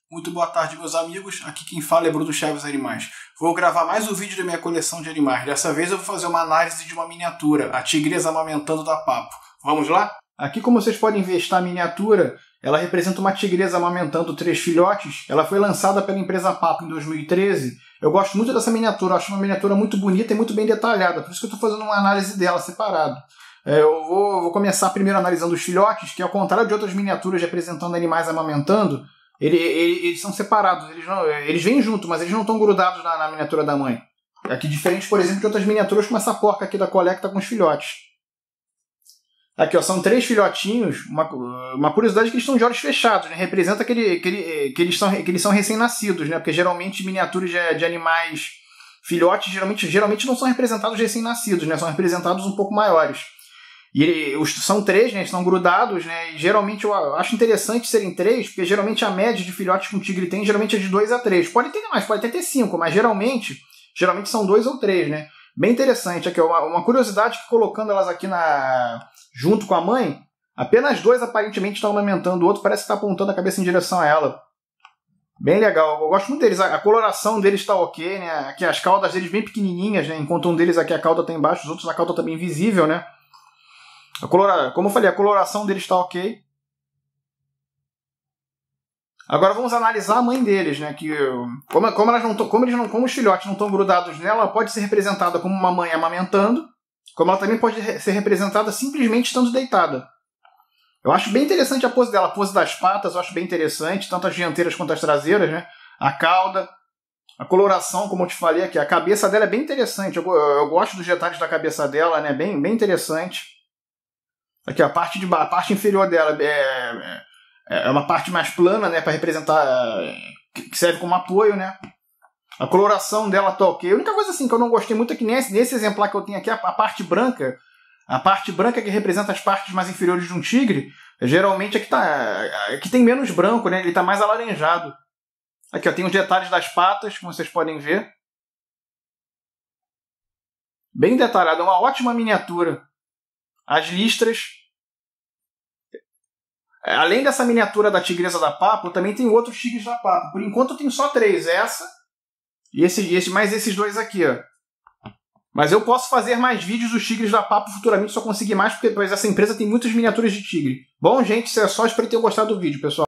Muito boa tarde, meus amigos. Aqui quem fala é Bruno Chaves Animais. Vou gravar mais um vídeo da minha coleção de animais. Dessa vez eu vou fazer uma análise de uma miniatura, a tigresa amamentando da Papo. Vamos lá? Aqui, como vocês podem ver, está a miniatura. Ela representa uma tigresa amamentando 3 filhotes. Ela foi lançada pela empresa Papo em 2013. Eu gosto muito dessa miniatura. Eu acho uma miniatura muito bonita e muito bem detalhada. Por isso que eu estou fazendo uma análise dela separado. Eu vou começar primeiro analisando os filhotes, que ao contrário de outras miniaturas representando animais amamentando, eles são separados, eles vêm junto, mas eles não estão grudados na miniatura da mãe. Aqui diferente, por exemplo, de outras miniaturas como essa porca aqui da Colecta com os filhotes. Aqui, ó, são 3 filhotinhos. Uma curiosidade é que eles estão de olhos fechados, né? Representa que eles são recém-nascidos, né? Porque geralmente miniaturas de animais filhotes geralmente não são representados recém-nascidos, né? São representados um pouco maiores. São 3, né? Estão grudados, né? E geralmente eu acho interessante serem 3, porque geralmente a média de filhotes que um tigre tem geralmente é de 2 a 3. Pode ter mais, pode até ter 5, mas geralmente são 2 ou 3, né? Bem interessante. Aqui, uma curiosidade que colocando elas aqui junto com a mãe, apenas 2 aparentemente estão amamentando, o outro parece que está apontando a cabeça em direção a ela. Bem legal, eu gosto muito deles. A coloração deles está ok, né? Aqui as caudas deles bem pequenininhas, né? Enquanto um deles aqui a cauda está embaixo, os outros a cauda está bem visível, né? Como eu falei, a coloração deles está ok. Agora vamos analisar a mãe deles, né? Que como os filhotes não estão grudados nela, ela pode ser representada como uma mãe amamentando, como ela também pode ser representada simplesmente estando deitada. Eu acho bem interessante a pose dela, a pose das patas, eu acho bem interessante, tanto as dianteiras quanto as traseiras, né? A cauda, a coloração, como eu te falei aqui, a cabeça dela é bem interessante. Eu gosto dos detalhes da cabeça dela, né? Bem interessante. Aqui, a parte inferior dela é uma parte mais plana, né, para representar, que serve como apoio, né? A coloração dela tá ok. A única coisa assim que eu não gostei muito é que nesse exemplar que eu tenho aqui, a parte branca que representa as partes mais inferiores de um tigre, geralmente aqui tem menos branco, né? Ele está mais alaranjado. Aqui, ó, tem os detalhes das patas, como vocês podem ver. Bem detalhado, é uma ótima miniatura. As listras. Além dessa miniatura da tigresa da Papo, também tem outros tigres da Papo. Por enquanto eu tenho só 3. Essa e mais esses 2 aqui, ó. Mas eu posso fazer mais vídeos dos tigres da Papo futuramente se eu conseguir mais, porque essa empresa tem muitas miniaturas de tigre. Bom, gente, isso é só. Espero que tenham gostado do vídeo, pessoal.